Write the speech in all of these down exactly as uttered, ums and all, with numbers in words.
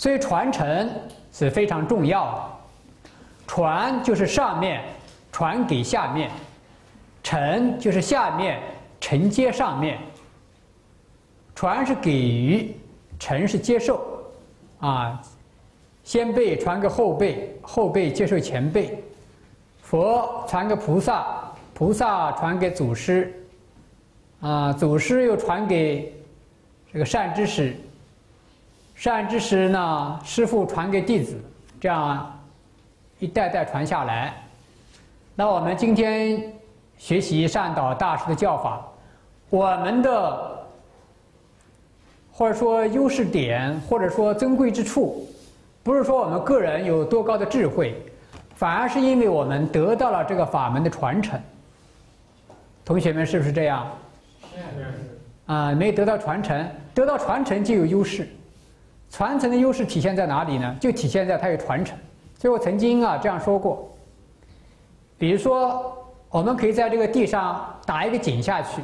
所以传承是非常重要的。传就是上面传给下面，承就是下面承接上面。传是给予，承是接受，啊，先辈传给后辈，后辈接受前辈。佛传给菩萨，菩萨传给祖师，啊，祖师又传给这个善知识，善知识呢，师父传给弟子，这样一代代传下来。那我们今天学习善导大师的教法，我们的或者说优势点，或者说珍贵之处，不是说我们个人有多高的智慧，反而是因为我们得到了这个法门的传承。同学们是不是这样？是。啊，没得到传承，得到传承就有优势。传承的优势体现在哪里呢？就体现在它有传承。所以我曾经啊这样说过，比如说我们可以在这个地上打一个井下去，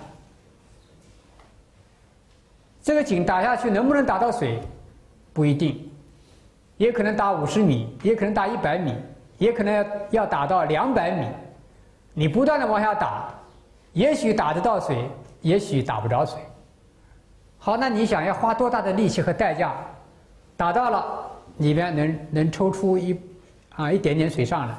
这个井打下去能不能打到水，不一定，也可能打五十米，也可能打一百米，也可能要打到两百米。你不断的往下打，也许打得到水，也许打不着水。好，那你想要花多大的力气和代价，打到了里边能能抽出一啊一点点水上来。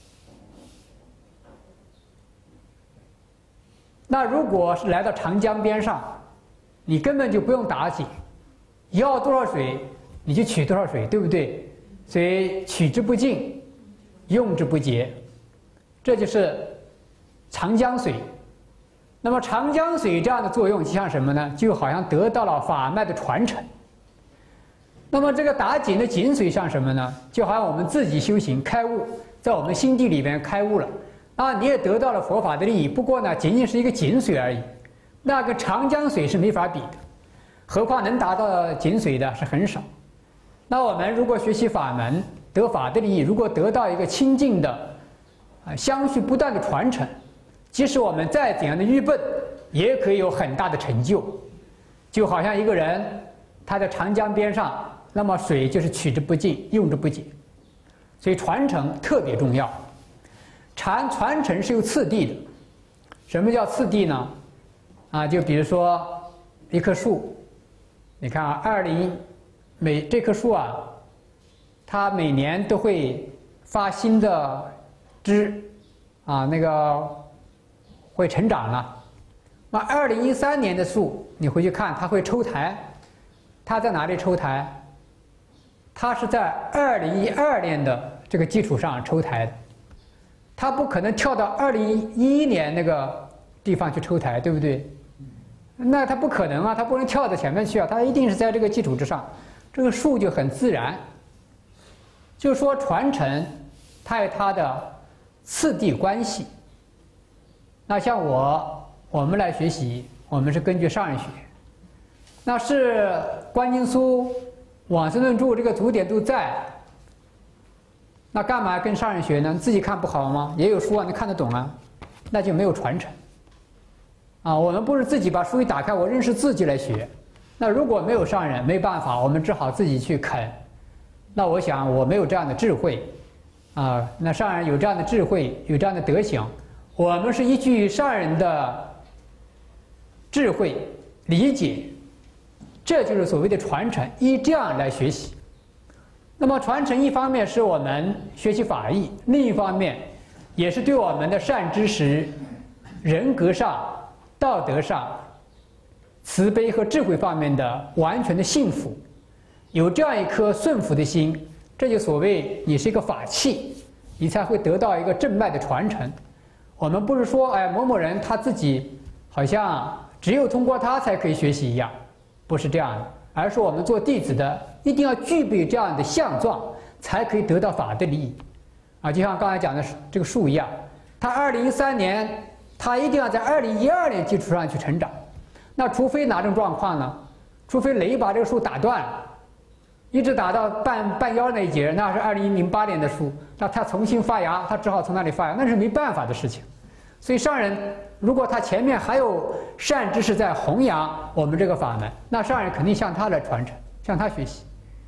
那如果是来到长江边上，你根本就不用打井，要多少水你就取多少水，对不对？所以取之不尽，用之不竭，这就是长江水。那么长江水这样的作用就像什么呢？就好像得到了法脉的传承。那么这个打井的井水像什么呢？就好像我们自己修行开悟，在我们心地里边开悟了，啊，你也得到了佛法的利益。不过呢，仅仅是一个井水而已，那跟长江水是没法比的。何况能达到井水的是很少。那我们如果学习法门得法的利益，如果得到一个清净的啊相续不断的传承，即使我们再怎样的愚笨，也可以有很大的成就。就好像一个人他在长江边上，那么水就是取之不尽，用之不竭。所以传承特别重要。传传承是有次第的。什么叫次第呢？啊，就比如说一棵树，你看啊，二零每这棵树啊，它每年都会发新的枝，啊，那个会成长了。那二零一三年的树，你回去看，它会抽台，它在哪里抽台？它是在二零一二年的这个基础上抽台的，它不可能跳到二零一一年那个地方去抽台，对不对？那它不可能啊，它不能跳到前面去啊，它一定是在这个基础之上，这个树就很自然。就是说传承，它有它的次第关系。那像我，我们来学习，我们是根据上人学，那是观音书、往生论著这个祖典都在，那干嘛跟上人学呢？自己看不好吗？也有书啊，你看得懂啊，那就没有传承。啊，我们不是自己把书一打开，我认识自己来学。那如果没有上人，没办法，我们只好自己去啃。那我想我没有这样的智慧，啊，那上人有这样的智慧，有这样的德行，我们是依据上人的智慧理解，这就是所谓的传承，依这样来学习。那么传承一方面是我们学习法义，另一方面也是对我们的善知识、人格上、道德上、慈悲和智慧方面的完全的信服。有这样一颗顺服的心，这就所谓你是一个法器，你才会得到一个正脉的传承。我们不是说哎某某人他自己好像只有通过他才可以学习一样，不是这样的，而是我们做弟子的一定要具备这样的相状，才可以得到法的利益。啊，就像刚才讲的这个树一样，它二零一三年它一定要在二零一二年基础上去成长。那除非哪种状况呢？除非雷把这个树打断了，一直打到半半腰那一截，那是二零零八年的树，那它重新发芽，它只好从那里发芽，那是没办法的事情。所以上人如果他前面还有善知识在弘扬我们这个法门，那上人肯定向他来传承，向他学习。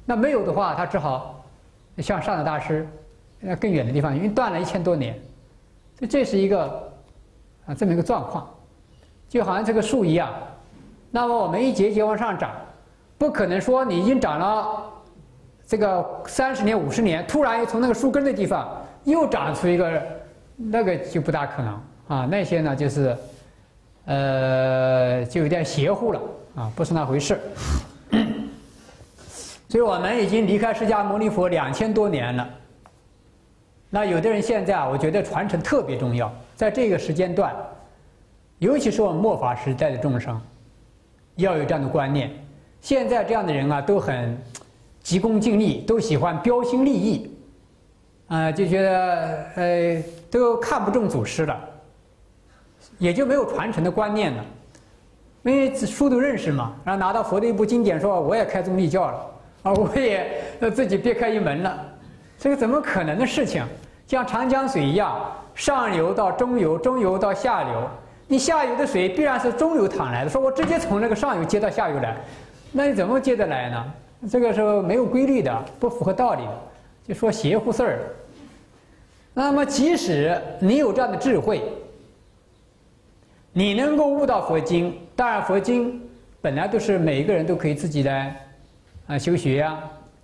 那没有的话，他只好向上的大师，那更远的地方，因为断了一千多年，所以这是一个啊这么一个状况，就好像这个树一样，那么我们一节节往上涨，不可能说你已经长了这个三十年、五十年，突然又从那个树根的地方又长出一个，那个就不大可能啊。那些呢就是，呃，就有点邪乎了啊，不是那回事。所以我们已经离开释迦牟尼佛两千多年了。那有的人现在啊，我觉得传承特别重要，在这个时间段，尤其是我们末法时代的众生，要有这样的观念。现在这样的人啊，都很急功近利，都喜欢标新立异，啊、呃，就觉得呃都看不重祖师了，也就没有传承的观念了。因为书都认识嘛，然后拿到佛的一部经典说，我也开宗立教了，啊，我也自己别开一门了，这个怎么可能的事情？像长江水一样，上游到中游，中游到下游，你下游的水必然是中游淌来的。说我直接从那个上游接到下游来，那你怎么接得来呢？这个是没有规律的，不符合道理的，就说邪乎事儿。那么，即使你有这样的智慧，你能够悟到佛经，当然佛经本来都是每一个人都可以自己来啊修学呀。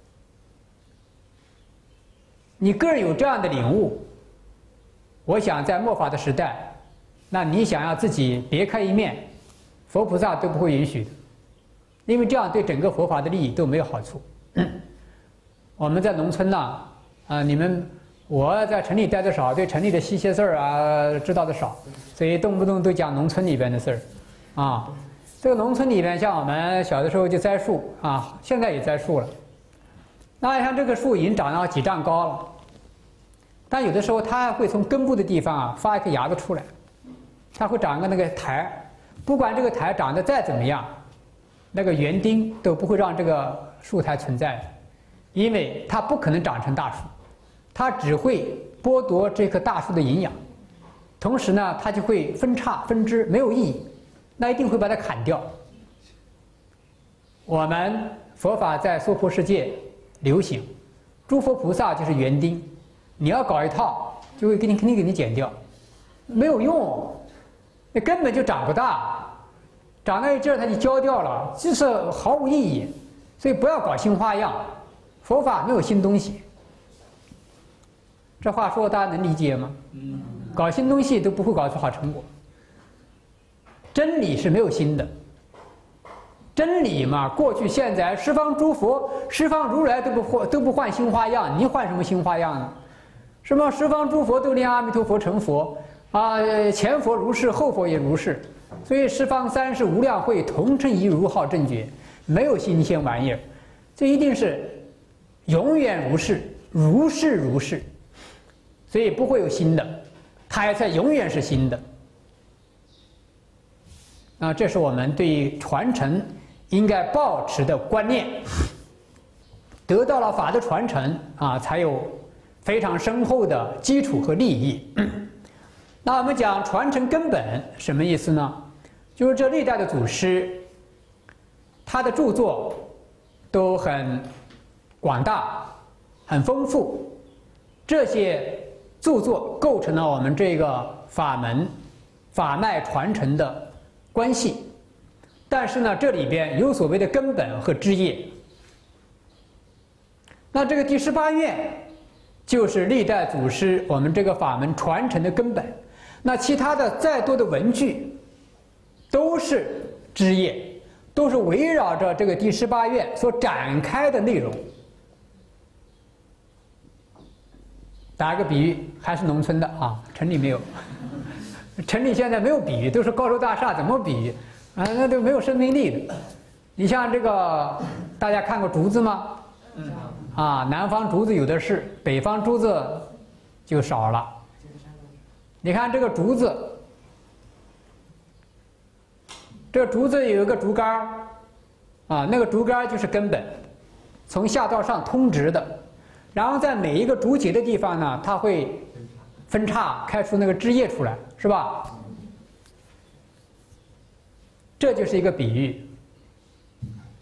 你个人有这样的领悟，我想在末法的时代，那你想要自己别开一面，佛菩萨都不会允许的，因为这样对整个佛法的利益都没有好处。我们在农村呢，啊，你们我在城里待的少，对城里的细些事儿啊知道的少，所以动不动都讲农村里边的事儿，啊，这个农村里边，像我们小的时候就栽树啊，现在也栽树了。那像这个树已经长到几丈高了，但有的时候它还会从根部的地方啊发一颗芽子出来，它会长个那个台，不管这个台长得再怎么样，那个园丁都不会让这个树台存在，因为它不可能长成大树，它只会剥夺这棵大树的营养，同时呢，它就会分叉分枝，没有意义，那一定会把它砍掉。我们佛法在娑婆世界流行，诸佛菩萨就是园丁，你要搞一套，就会给你肯定给你剪掉，没有用，那根本就长不大，长到一阵儿它就焦掉了，就是毫无意义。所以不要搞新花样，佛法没有新东西。这话说大家能理解吗？搞新东西都不会搞出好成果。真理是没有新的。真理嘛，过去现在十方诸佛、十方如来都不换都不换新花样，你换什么新花样呢？什么十方诸佛都令阿弥陀佛成佛啊，前佛如是，后佛也如是，所以十方三世无量会同称一如号正觉，没有新鲜玩意儿，这一定是永远如是，如是如是，所以不会有新的，它才永远是新的。啊，这是我们对于传承应该抱持的观念。得到了法的传承啊，才有非常深厚的基础和利益。那我们讲传承根本什么意思呢？就是这历代的祖师，他的著作都很广大、很丰富，这些著作构成了我们这个法门法脉传承的关系。但是呢，这里边有所谓的根本和枝叶。那这个第十八愿就是历代祖师我们这个法门传承的根本。那其他的再多的文句，都是枝叶，都是围绕着这个第十八愿所展开的内容。打个比喻，还是农村的啊，城里没有。城里现在没有比喻，都是高楼大厦，怎么比喻啊？那都没有生命力的。你像这个，大家看过竹子吗？啊，南方竹子有的是，北方竹子就少了。你看这个竹子，这个竹子有一个竹竿儿，啊，那个竹竿就是根本，从下到上通直的，然后在每一个竹节的地方呢，它会分叉开出那个枝叶出来，是吧？这就是一个比喻，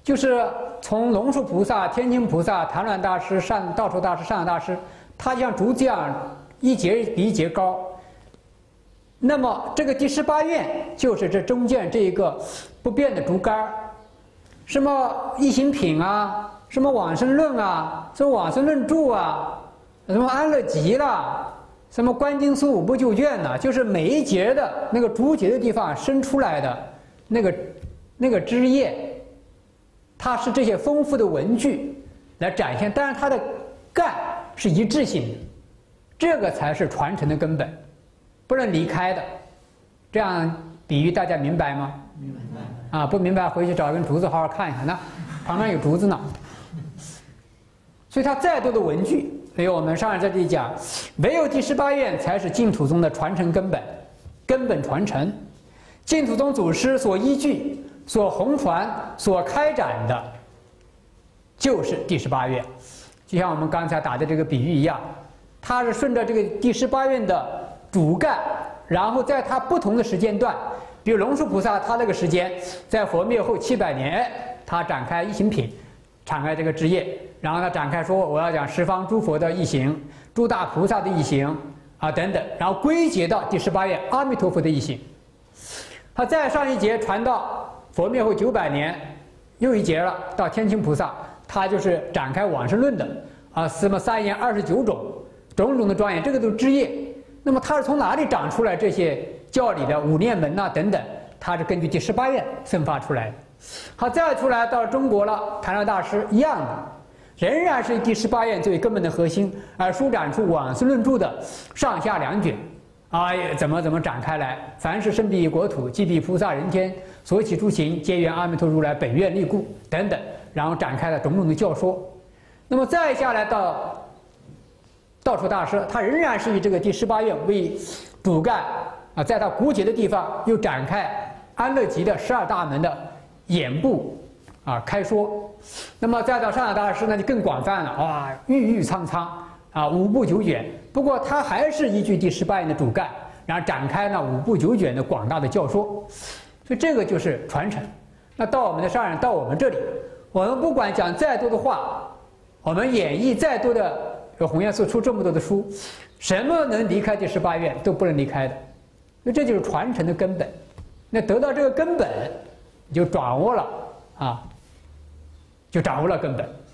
就是从龙树菩萨、天津菩萨、谭鸾大师、善道处大师、善导大师，他像竹子一样一节比一节高。那么这个第十八愿就是这中间这一个不变的竹竿，什么一行品啊，什么往生论啊，什么往生论注啊，什么安乐集啦，什么观经书五部九卷呐、啊，就是每一节的那个竹节的地方生出来的那个那个枝叶，它是这些丰富的文具来展现，但是它的干是一致性的，这个才是传承的根本。不能离开的，这样比喻大家明白吗？明白。啊，不明白回去找根竹子好好看一看，那旁边有竹子呢。所以它再多的文具，所以我们上人在这里讲，唯有第十八愿才是净土宗的传承根本，根本传承。净土宗祖师所依据、所弘传、所开展的，就是第十八愿。就像我们刚才打的这个比喻一样，它是顺着这个第十八愿的主干，然后在它不同的时间段，比如龙树菩萨，他那个时间在佛灭后七百年，哎，他展开一行品，敞开这个枝叶，然后他展开说我要讲十方诸佛的一行，诸大菩萨的一行啊等等，然后归结到第十八愿阿弥陀佛的一行。他再上一节传到佛灭后九百年，又一节了，到天亲菩萨，他就是展开往生论的啊，什么三言二十九种。种种的庄严，这个都是枝叶。那么它是从哪里长出来这些教理的五念门呐、啊、等等？它是根据第十八愿生发出来的。好，再出来到中国了，谭鸾大师一样的，仍然是以第十八愿作为根本的核心，而舒展出往生论注的上下两卷，啊，怎么怎么展开来？凡是生彼国土，即彼菩萨人天所起诸行，皆缘阿弥陀如来本愿力故等等，然后展开了种种的教说。那么再下来到道处大师，他仍然是以这个第十八愿为主干啊，在他骨节的地方又展开安乐集的十二大门的演部啊开说。那么再到善导大师那就更广泛了，哇，郁郁苍苍啊，五部九卷。不过他还是依据第十八愿的主干，然后展开那五部九卷的广大的教说。所以这个就是传承。那到我们的上人，到我们这里，我们不管讲再多的话，我们演绎再多的。有弘源寺出这么多的书，什么能离开第十八愿都不能离开的，所以这就是传承的根本。那得到这个根本，你就掌握了啊，就掌握了根本。